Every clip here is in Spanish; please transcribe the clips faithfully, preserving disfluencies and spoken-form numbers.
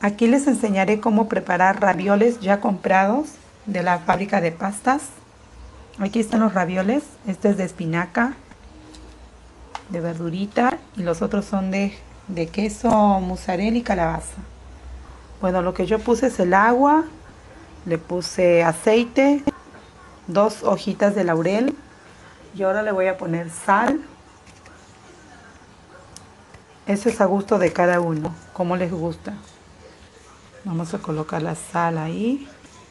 Aquí les enseñaré cómo preparar ravioles ya comprados de la fábrica de pastas. Aquí están los ravioles. Este es de espinaca, de verdurita, y los otros son de, de queso, mozzarella y calabaza. Bueno, lo que yo puse es el agua, le puse aceite, dos hojitas de laurel, y ahora le voy a poner sal. Eso es a gusto de cada uno, como les gusta. Vamos a colocar la sal ahí.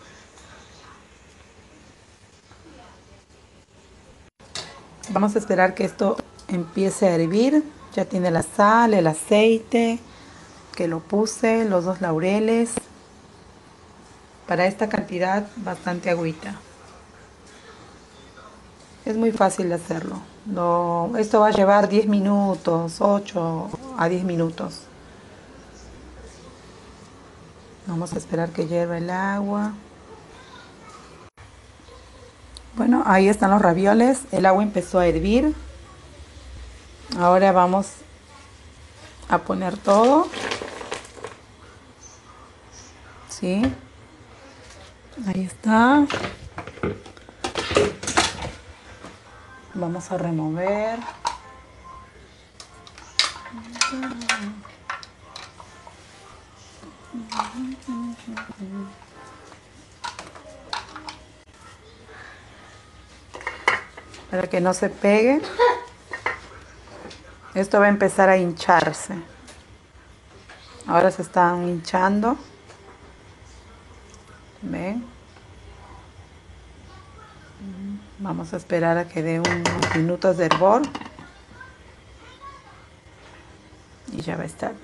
Vamos a esperar que esto empiece a hervir. Ya tiene la sal, el aceite que lo puse, los dos laureles. Para esta cantidad, bastante agüita. Es muy fácil de hacerlo. Lo, esto va a llevar diez minutos, ocho a diez minutos. Vamos a esperar que hierva el agua. Bueno, ahí están los ravioles. El agua empezó a hervir. Ahora vamos a poner todo. ¿Sí? Ahí está. Vamos a remover. Para que no se pegue. Esto va a empezar a hincharse. Ahora se están hinchando. ¿Ven? Vamos a esperar a que dé unos minutos de hervor. Y ya va a estar.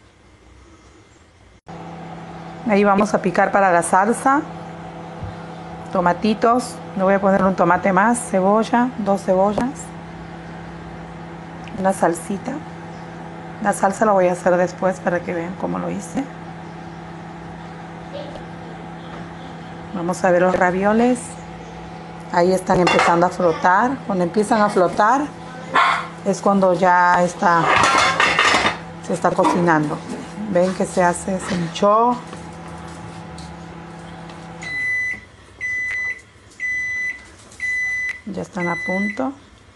Ahí vamos a picar para la salsa. Tomatitos. Le voy a poner un tomate más. Cebolla. Dos cebollas. Una salsita. La salsa la voy a hacer después para que vean cómo lo hice. Vamos a ver los ravioles. Ahí están empezando a flotar. Cuando empiezan a flotar es cuando ya está, se está cocinando. Ven que se hace, se hinchó. Ya están a punto.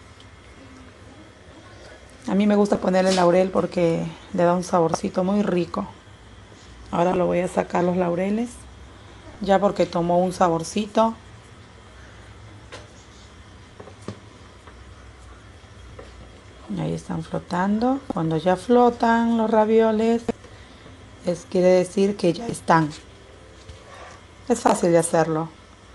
A mí me gusta ponerle laurel porque le da un saborcito muy rico. Ahora lo voy a sacar los laureles. Ya porque tomó un saborcito. Ahí están flotando. Cuando ya flotan los ravioles, es, quiere decir que ya están. Es fácil de hacerlo.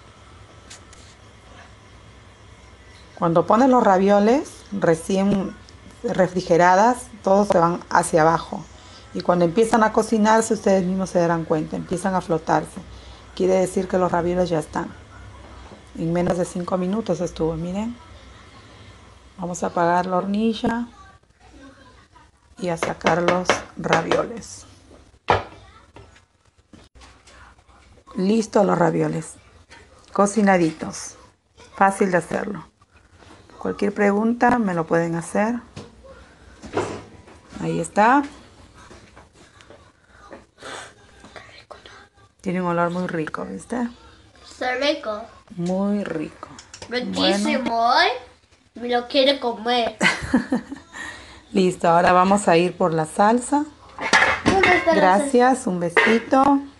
Cuando ponen los ravioles recién refrigeradas, todos se van hacia abajo. Y cuando empiezan a cocinarse, ustedes mismos se darán cuenta, empiezan a flotarse. Quiere decir que los ravioles ya están. En menos de cinco minutos estuvo, miren. Vamos a apagar la hornilla y a sacar los ravioles. Listo los ravioles, cocinaditos. Fácil de hacerlo. Cualquier pregunta me lo pueden hacer. Ahí está. Tiene un olor muy rico, ¿viste? Está rico. Muy rico. Riquísimo, bueno. ¿eh? Me lo quiero comer. Listo, ahora vamos a ir por la salsa. Gracias, un besito.